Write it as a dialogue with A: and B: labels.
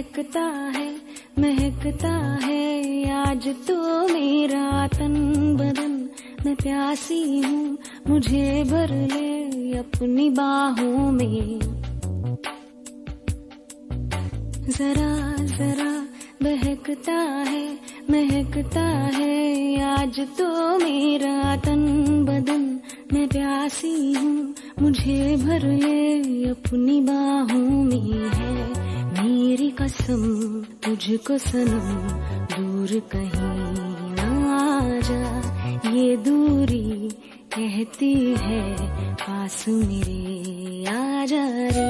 A: महकता है आज तो मेरा तन बदन। मैं प्यासी हूँ, मुझे भर ले अपनी बाहों में। जरा जरा महकता है आज तो मेरा तन बदन। मैं प्यासी हूँ, मुझे भर ले अपनी बाहों में। है मेरी कसम तुझको सनम, दूर कहीं ना जा। ये दूरी कहती है पास मेरे आ जा रे।